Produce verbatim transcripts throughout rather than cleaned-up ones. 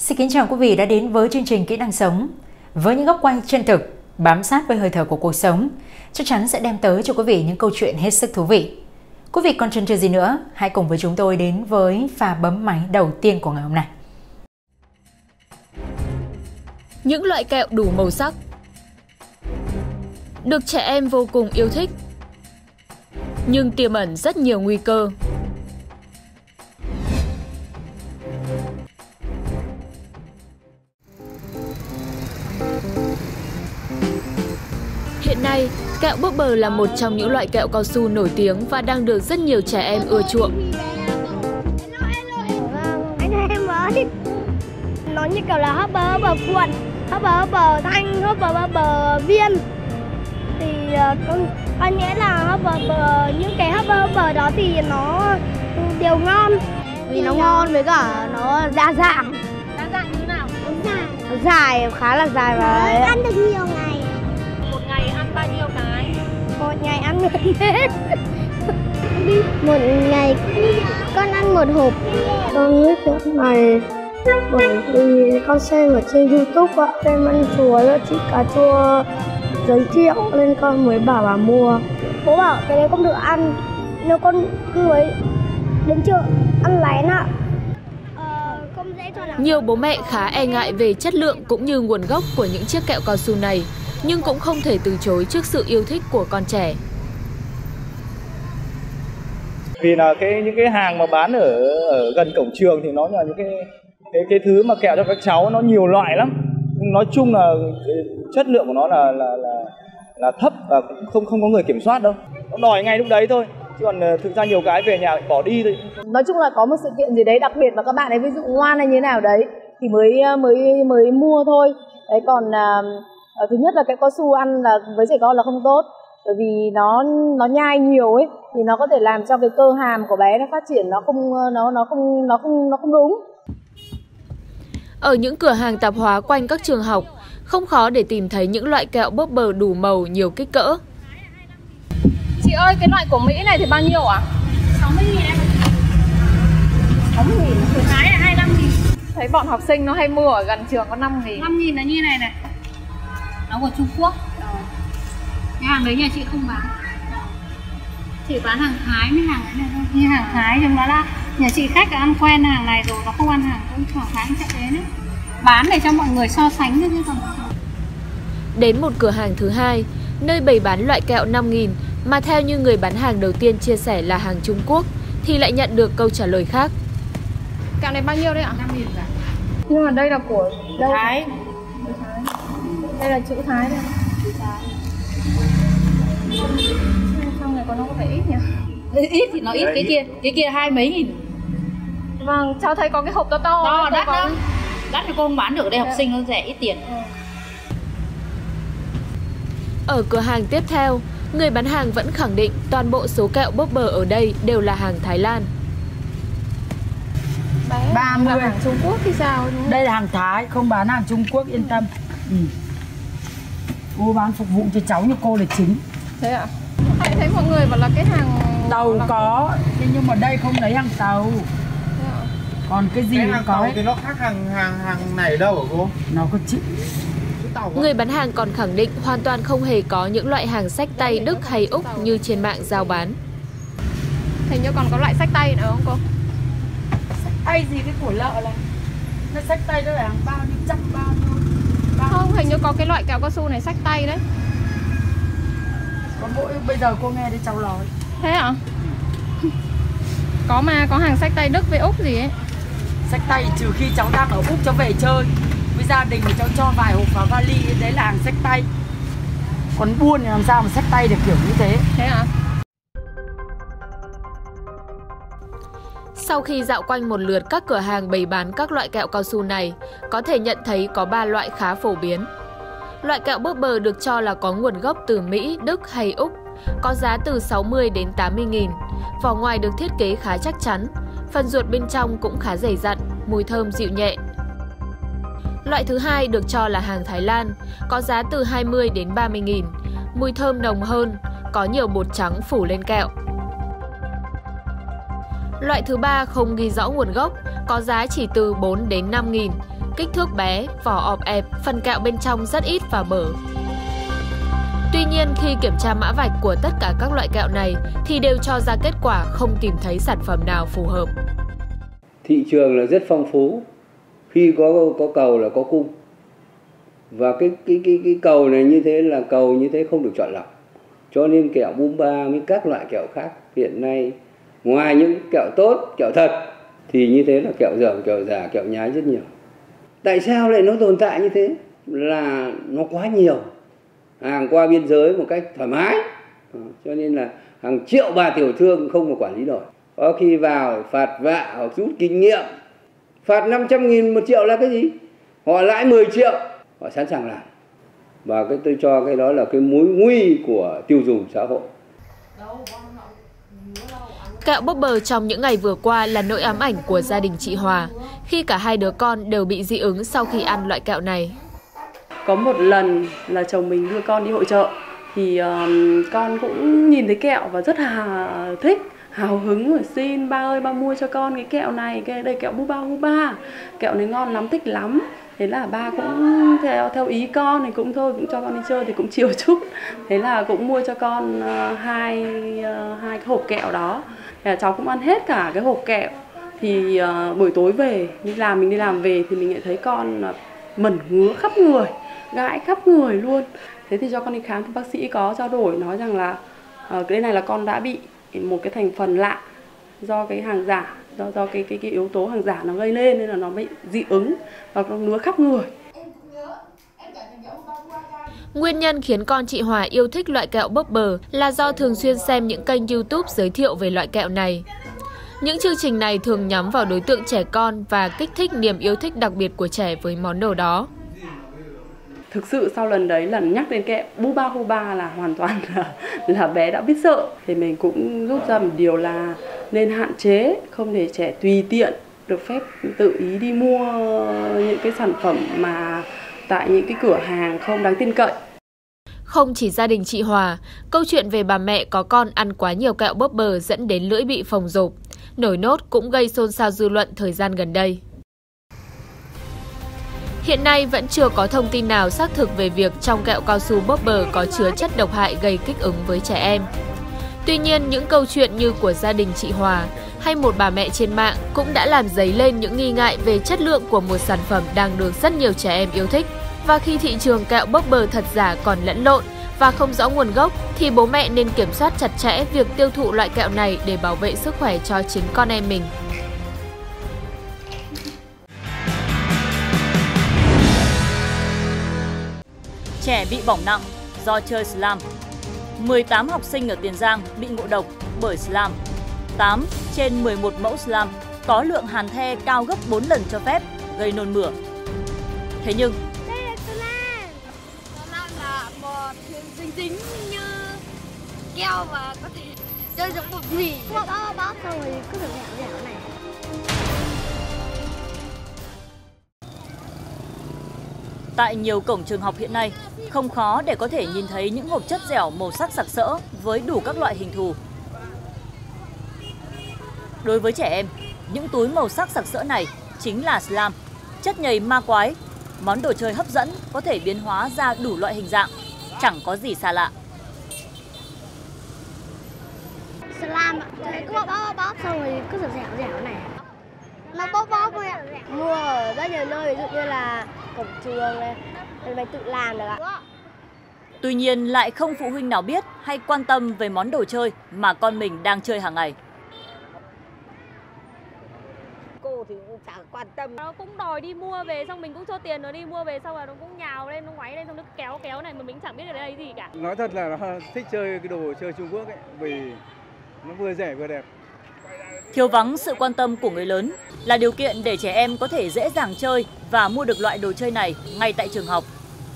Xin kính chào quý vị đã đến với chương trình Kỹ năng sống. Với những góc quay chân thực, bám sát với hơi thở của cuộc sống, chắc chắn sẽ đem tới cho quý vị những câu chuyện hết sức thú vị. Quý vị còn chần chừ gì nữa, hãy cùng với chúng tôi đến với pha bấm máy đầu tiên của ngày hôm nay. Những loại kẹo đủ màu sắc được trẻ em vô cùng yêu thích, nhưng tiềm ẩn rất nhiều nguy cơ. Hiện nay, kẹo Bobber là một trong những loại kẹo cao su nổi tiếng và đang được rất nhiều trẻ em ưa chuộng. Anh em ơi, nó như kiểu là Hopper Hopper cuộn, Hopper Hopper thanh, Hopper Hopper viên. Thì con con nghĩ là Hopper Hopper, những cái Hopper Hopper đó thì nó đều ngon. Vì nó ngon với cả nó đa dạng. Đa dạng như nào? Dài. Nó dài, khá là dài và ăn được nhiều ngày. Một ngày ăn bao nhiêu cái? Một ngày ăn được hết. Một ngày con ăn một hộp. Con biết cái này bởi vì con xem ở trên YouTube ạ, em ăn chùa đó chị cà chua giới thiệu nên con mới bảo bà mua. Bố bảo cái đấy không được ăn, nếu con cứ ấy đến chợ ăn lén ạ. Nhiều bố mẹ khá e ngại về chất lượng cũng như nguồn gốc của những chiếc kẹo cao su này, nhưng cũng không thể từ chối trước sự yêu thích của con trẻ. Vì là cái những cái hàng mà bán ở ở gần cổng trường thì nó là những cái cái cái thứ mà kẹo cho các cháu nó nhiều loại lắm. Nói chung là chất lượng của nó là là là là thấp và cũng không không có người kiểm soát đâu. Nó đòi ngay lúc đấy thôi. Chứ còn thực ra nhiều cái về nhà bỏ đi thôi. Nói chung là có một sự kiện gì đấy đặc biệt mà các bạn ấy ví dụ ngoan hay như thế nào đấy thì mới mới mới mua thôi. Đấy, còn à, thứ nhất là cái cao su ăn là với trẻ con là không tốt, bởi vì nó nó nhai nhiều ấy thì nó có thể làm cho cái cơ hàm của bé nó phát triển nó không nó nó không nó không nó không đúng. Ở những cửa hàng tạp hóa quanh các trường học, không khó để tìm thấy những loại kẹo Bobber đủ màu, nhiều kích cỡ. Chị ơi, cái loại của Mỹ này thì bao nhiêu ạ? À? sáu mươi nghìn em. sáu mươi nghìn, cái này hai mươi lăm nghìn. Thấy bọn học sinh nó hay mua ở gần trường có năm nghìn. năm nghìn là như này này. Nó của Trung Quốc. Ờ. Cái hàng đấy nhà chị không bán. Chị bán hàng Thái với hàng này thôi. Như hàng Thái chúng nó là nhà chị khách ăn quen hàng này rồi, nó không ăn hàng cũng hàng Thái cũng chạy đến ấy. Bán để cho mọi người so sánh chứ còn. Đến một cửa hàng thứ hai, nơi bày bán loại kẹo năm nghìn mà theo như người bán hàng đầu tiên chia sẻ là hàng Trung Quốc, thì lại nhận được câu trả lời khác. Kẹo này bao nhiêu đấy ạ? năm nghìn cả. Nhưng mà đây là của đâu? Thái. Đây là chữ Thái đây. Chữ Thái. Trong này có nó có vẻ ít nhỉ? Ít thì nó ít, cái kia, cái kia hai mấy nghìn. Vâng, cháu thấy có cái hộp to to. To, đắt có... lắm. Đắt thì cô không bán được, ở đây học sinh nó rẻ ít tiền. Ừ. Ở cửa hàng tiếp theo, người bán hàng vẫn khẳng định toàn bộ số kẹo Bobber ở đây đều là hàng Thái Lan. ba mươi là hàng Trung Quốc thì sao? Đây là hàng Thái, không bán hàng Trung Quốc, yên tâm. Ừ. Cô bán phục vụ cho cháu như cô là chính. Thế ạ? Hay thấy mọi người bảo là cái hàng tàu là... có, thế nhưng mà đây không lấy hàng tàu. Còn cái gì cái hàng có tàu ấy. Thì nó khác hàng hàng hàng này ở đâu hả cô? Nó có chữ. Người bán hàng còn khẳng định hoàn toàn không hề có những loại hàng xách tay Đức hay Úc như trên mạng giao bán. Hình như còn có loại xách tay nữa không cô? Xách tay gì cái của lợ này? Nó xách tay đó là hàng bao nhiêu trăm bao nhiêu? Bao Không, hình như có cái loại kẹo cao su này xách tay đấy. Có mỗi bây giờ cô nghe thấy cháu nói. Thế ạ? Có mà, có hàng xách tay Đức với Úc gì ấy. Xách tay trừ khi cháu đang ở Úc cháu về chơi với gia đình thì cháu cho vài hộp vào vali, đấy là hàng xách tay. Còn buôn thì làm sao mà xách tay được kiểu như thế. Thế ạ? Sau khi dạo quanh một lượt các cửa hàng bày bán các loại kẹo cao su này, có thể nhận thấy có ba loại khá phổ biến. Loại kẹo Bobber được cho là có nguồn gốc từ Mỹ, Đức hay Úc, có giá từ sáu mươi đến tám mươi nghìn. Vỏ ngoài được thiết kế khá chắc chắn, phần ruột bên trong cũng khá dày dặn, mùi thơm dịu nhẹ. Loại thứ hai được cho là hàng Thái Lan, có giá từ hai mươi đến ba mươi nghìn, mùi thơm nồng hơn, có nhiều bột trắng phủ lên kẹo. Loại thứ ba không ghi rõ nguồn gốc, có giá chỉ từ bốn đến năm nghìn, kích thước bé, vỏ ọp ẹp, phần kẹo bên trong rất ít và bở. Tuy nhiên, khi kiểm tra mã vạch của tất cả các loại kẹo này thì đều cho ra kết quả không tìm thấy sản phẩm nào phù hợp. Thị trường là rất phong phú, khi có có cầu là có cung. Và cái cái cái cái cầu này như thế là cầu như thế không được chọn lọc. Cho nên kẹo bum ba với các loại kẹo khác hiện nay ngoài những kẹo tốt, kẹo thật thì như thế là kẹo dởm, kẹo giả, kẹo nhái rất nhiều. Tại sao lại nó tồn tại như thế? Là nó quá nhiều. Hàng qua biên giới một cách thoải mái. Cho nên là hàng triệu bà tiểu thương không mà quản lý nổi. Có khi vào phạt vạ hoặc rút kinh nghiệm. Phạt năm trăm nghìn một triệu là cái gì? Họ lãi mười triệu. Họ sẵn sàng làm. Và cái tôi cho cái đó là cái mối nguy của tiêu dùng xã hội. Kẹo bốc bờ trong những ngày vừa qua là nỗi ám ảnh của gia đình chị Hòa, khi cả hai đứa con đều bị dị ứng sau khi ăn loại kẹo này. Có một lần là chồng mình đưa con đi hội chợ, thì uh, con cũng nhìn thấy kẹo và rất là thích, hào hứng rồi xin ba ơi ba mua cho con cái kẹo này, cái đây kẹo Buba Buba, kẹo này ngon lắm, thích lắm. Thế là ba cũng theo theo ý con thì cũng thôi, cũng cho con đi chơi thì cũng chiều chút. Thế là cũng mua cho con uh, hai uh, hai cái hộp kẹo đó. Thế là cháu cũng ăn hết cả cái hộp kẹo. Thì uh, buổi tối về đi làm mình đi làm về thì mình lại thấy con uh, mẩn ngứa khắp người, gãi khắp người luôn. Thế thì cho con đi khám thì bác sĩ có trao đổi nói rằng là uh, cái này là con đã bị một cái thành phần lạ do cái hàng giả, do do cái cái cái yếu tố hàng giả nó gây lên nên là nó bị dị ứng và nó ngứa khắp người. Nguyên nhân khiến con chị Hòa yêu thích loại kẹo bốc bờ là do thường xuyên xem những kênh YouTube giới thiệu về loại kẹo này. Những chương trình này thường nhắm vào đối tượng trẻ con và kích thích niềm yêu thích đặc biệt của trẻ với món đồ đó. Thực sự sau lần đấy, lần nhắc đến kẹo Buba Buba là hoàn toàn là, là bé đã biết sợ. Thì mình cũng rút ra một điều là nên hạn chế, không để trẻ tùy tiện được phép tự ý đi mua những cái sản phẩm mà tại những cái cửa hàng không đáng tin cậy. Không chỉ gia đình chị Hòa, câu chuyện về bà mẹ có con ăn quá nhiều kẹo bốc bờ dẫn đến lưỡi bị phồng rộp, nổi nốt cũng gây xôn xao dư luận thời gian gần đây. Hiện nay vẫn chưa có thông tin nào xác thực về việc trong kẹo cao su bốc bờ có chứa chất độc hại gây kích ứng với trẻ em. Tuy nhiên, những câu chuyện như của gia đình chị Hòa hay một bà mẹ trên mạng cũng đã làm dấy lên những nghi ngại về chất lượng của một sản phẩm đang được rất nhiều trẻ em yêu thích. Và khi thị trường kẹo bốc bờ thật giả còn lẫn lộn và không rõ nguồn gốc thì bố mẹ nên kiểm soát chặt chẽ việc tiêu thụ loại kẹo này để bảo vệ sức khỏe cho chính con em mình. Trẻ bị bỏng nặng do chơi slam. mười tám học sinh ở Tiền Giang bị ngộ độc bởi slam. tám trên mười một mẫu slam có lượng hàn the cao gấp bốn lần cho phép, gây nôn mửa. Thế nhưng đây là slam. Slam là bột dính dính như keo và có thể chơi giống bột mì. Bóp bóp xong rồi cứ dẻo dẻo này. tại nhiều cổng trường học hiện nay, không khó để có thể nhìn thấy những hộp chất dẻo màu sắc sặc sỡ với đủ các loại hình thù. Đối với trẻ em, những túi màu sắc sặc sỡ này chính là slam, chất nhầy ma quái, món đồ chơi hấp dẫn có thể biến hóa ra đủ loại hình dạng, chẳng có gì xa lạ. Slam ạ, cứ bóp bóp bóp xong rồi cứ dẻo dẻo này. Nó bóp bóp thôi ạ. Mua ở rất nhiều nơi, ví dụ như là cổng trường này, mình tự làm được ạ. Tuy nhiên lại không phụ huynh nào biết hay quan tâm về món đồ chơi mà con mình đang chơi hàng ngày. Cô thì cũng chẳng quan tâm. Nó cũng đòi đi mua về, xong mình cũng cho tiền nó đi mua về, xong rồi nó cũng nhào lên, nó ngoáy lên, xong nó kéo kéo này mà mình chẳng biết ở đây gì cả. Nói thật là nó thích chơi cái đồ chơi Trung Quốc ấy, vì nó vừa rẻ vừa đẹp. Thiếu vắng sự quan tâm của người lớn là điều kiện để trẻ em có thể dễ dàng chơi và mua được loại đồ chơi này ngay tại trường học.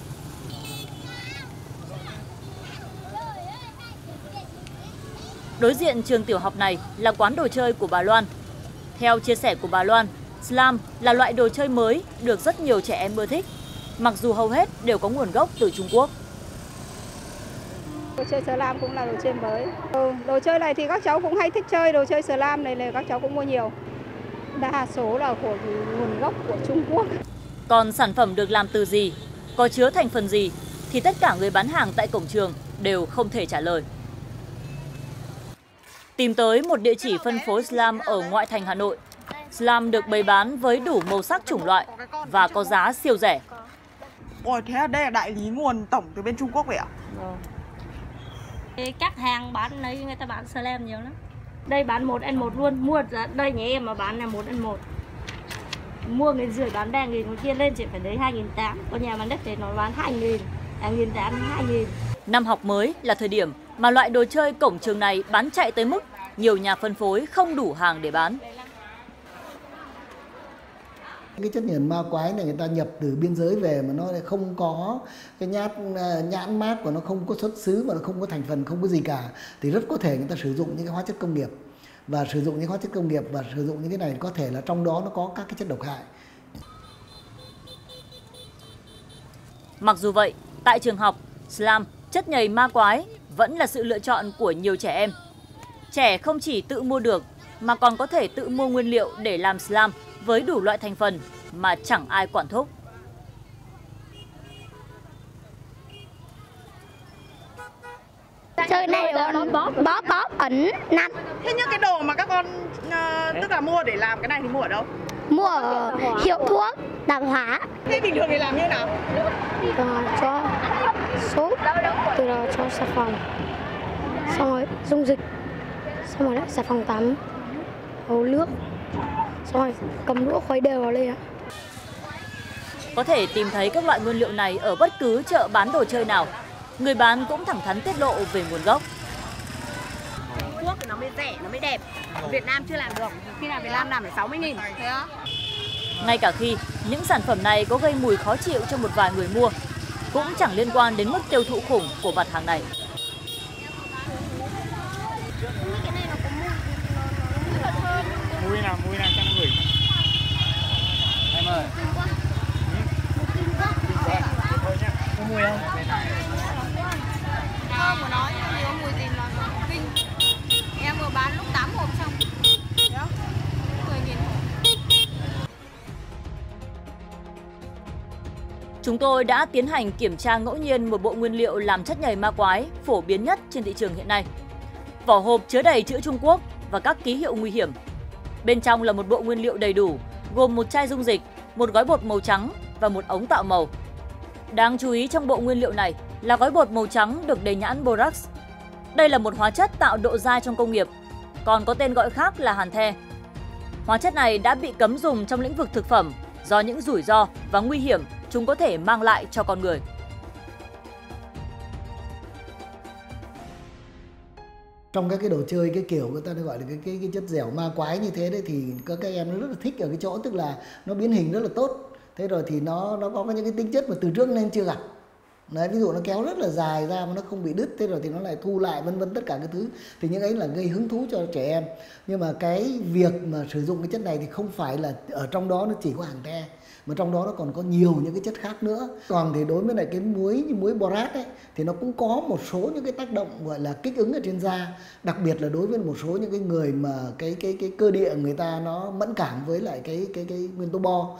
Đối diện trường tiểu học này là quán đồ chơi của bà Loan. Theo chia sẻ của bà Loan, slam là loại đồ chơi mới được rất nhiều trẻ em ưa thích, mặc dù hầu hết đều có nguồn gốc từ Trung Quốc. Đồ chơi slam cũng là đồ chơi mới. Ừ, đồ chơi này thì các cháu cũng hay thích chơi, đồ chơi slam này là các cháu cũng mua nhiều. Đa số là của nguồn gốc của Trung Quốc. Còn sản phẩm được làm từ gì, có chứa thành phần gì thì tất cả người bán hàng tại cổng trường đều không thể trả lời. Tìm tới một địa chỉ phân phối slam ở ngoại thành Hà Nội. Slam được bày bán với đủ màu sắc chủng loại và có giá siêu rẻ. Ôi, thế là đây là đại lý nguồn tổng từ bên Trung Quốc vậy ạ? Các hàng bán đấy người ta bán slam nhiều lắm. Đây bán một ăn một luôn, mua đây nhà em mà bán là một ăn một. Mua nghìn rưỡi bán ba nghìn, còn kia lên chỉ phải lấy hai nghìn tám. Có nhà bán đất thì nó bán hai nghìn, hai nghìn tám, hai nghìn. Năm học mới là thời điểm mà loại đồ chơi cổng trường này bán chạy tới mức nhiều nhà phân phối không đủ hàng để bán. Cái chất nhờn ma quái này người ta nhập từ biên giới về mà nó lại không có cái nhát nhãn mác của nó, không có xuất xứ và nó không có thành phần, không có gì cả, thì rất có thể người ta sử dụng những cái hóa chất công nghiệp. Và sử dụng những hóa chất công nghiệp và sử dụng những cái này có thể là trong đó nó có các cái chất độc hại. Mặc dù vậy, tại trường học, slam, chất nhầy ma quái vẫn là sự lựa chọn của nhiều trẻ em. Trẻ không chỉ tự mua được mà còn có thể tự mua nguyên liệu để làm slam với đủ loại thành phần mà chẳng ai quản thúc. Chơi này còn bóp bóp bóp ấn nặn. Thế những cái đồ mà các con uh, tức là mua để làm cái này thì mua ở đâu? Mua ở hiệu thuốc, tạp hóa. Thế bình thường thì làm như thế nào? Ờ, cho sốt, từ đó cho xà phòng, xong rồi dung dịch, xong rồi lại xà phòng tắm, hầu nước, xong rồi cầm đũa khuấy đều vào lên ạ. Có thể tìm thấy các loại nguyên liệu này ở bất cứ chợ bán đồ chơi nào. Người bán cũng thẳng thắn tiết lộ về nguồn gốc. Trung Quốc thì nó mới rẻ, nó mới đẹp. Việt Nam chưa làm được. Khi nào Việt Nam làm phải sáu mươi nghìn. Thế á? Ngay cả khi những sản phẩm này có gây mùi khó chịu cho một vài người mua, cũng chẳng liên quan đến mức tiêu thụ khủng của mặt hàng này. Mùi nào, mùi nào cho nó ngửi. Em ơi. Có mùi không? Thơm của nó nhiều mùi gì là kinh. Em vừa bán lúc tám hộp xong. Đó. mười nghìn hộp. Chúng tôi đã tiến hành kiểm tra ngẫu nhiên một bộ nguyên liệu làm chất nhầy ma quái phổ biến nhất trên thị trường hiện nay. Vỏ hộp chứa đầy chữ Trung Quốc và các ký hiệu nguy hiểm. Bên trong là một bộ nguyên liệu đầy đủ, gồm một chai dung dịch, một gói bột màu trắng và một ống tạo màu. Đáng chú ý trong bộ nguyên liệu này là gói bột màu trắng được đề nhãn borax. Đây là một hóa chất tạo độ dai trong công nghiệp, còn có tên gọi khác là hàn the. Hóa chất này đã bị cấm dùng trong lĩnh vực thực phẩm do những rủi ro và nguy hiểm chúng có thể mang lại cho con người. Trong các cái đồ chơi cái kiểu người ta gọi là cái cái, cái chất dẻo ma quái như thế đấy thì các các em nó rất là thích ở cái chỗ tức là nó biến hình rất là tốt. Thế rồi thì nó nó có những cái tính chất mà từ trước nên chưa gặp. Đấy, ví dụ nó kéo rất là dài ra mà nó không bị đứt, thế rồi thì nó lại thu lại vân vân tất cả cái thứ, thì những ấy là gây hứng thú cho trẻ em. Nhưng mà cái việc mà sử dụng cái chất này thì không phải là ở trong đó nó chỉ có hàn the, mà trong đó nó còn có nhiều những cái chất khác nữa. Còn thì đối với lại cái muối như muối borax ấy thì nó cũng có một số những cái tác động gọi là kích ứng ở trên da, đặc biệt là đối với một số những cái người mà cái cái cái cơ địa người ta nó mẫn cảm với lại cái cái cái nguyên tố bo.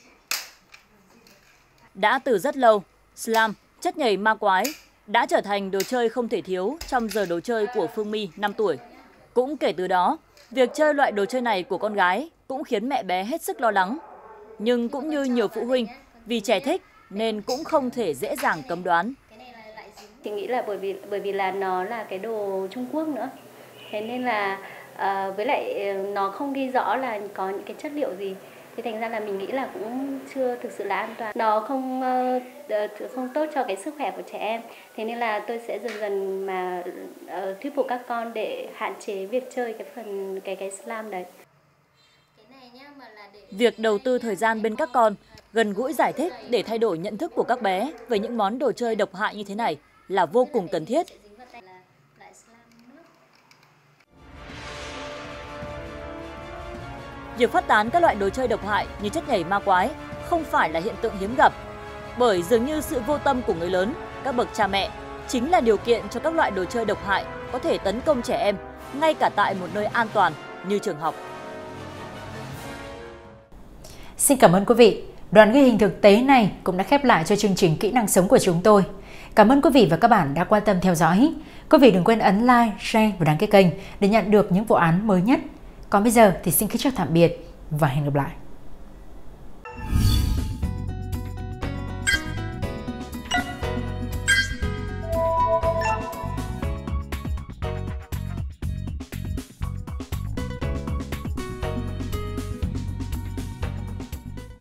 Đã từ rất lâu, slam, chất nhầy ma quái, đã trở thành đồ chơi không thể thiếu trong giờ đồ chơi của Phương My năm tuổi. Cũng kể từ đó, việc chơi loại đồ chơi này của con gái cũng khiến mẹ bé hết sức lo lắng. Nhưng cũng như nhiều phụ huynh, vì trẻ thích nên cũng không thể dễ dàng cấm đoán. Chị nghĩ là bởi vì bởi vì là nó là cái đồ Trung Quốc nữa. Thế nên là à, với lại nó không ghi rõ là có những cái chất liệu gì. Thế thành ra là mình nghĩ là cũng chưa thực sự là an toàn. Nó không uh, không tốt cho cái sức khỏe của trẻ em. Thế nên là tôi sẽ dần dần mà uh, thuyết phục các con để hạn chế việc chơi cái phần cái cái slam đấy. Việc đầu tư thời gian bên các con, gần gũi giải thích để thay đổi nhận thức của các bé về những món đồ chơi độc hại như thế này là vô cùng cần thiết. Việc phát tán các loại đồ chơi độc hại như chất nhảy ma quái không phải là hiện tượng hiếm gặp, bởi dường như sự vô tâm của người lớn, các bậc cha mẹ chính là điều kiện cho các loại đồ chơi độc hại có thể tấn công trẻ em ngay cả tại một nơi an toàn như trường học. Xin cảm ơn quý vị. Đoạn ghi hình thực tế này cũng đã khép lại cho chương trình Kỹ năng sống của chúng tôi. Cảm ơn quý vị và các bạn đã quan tâm theo dõi. Quý vị đừng quên ấn like, share và đăng ký kênh để nhận được những vụ án mới nhất. Còn bây giờ thì xin kính chào tạm biệt và hẹn gặp lại.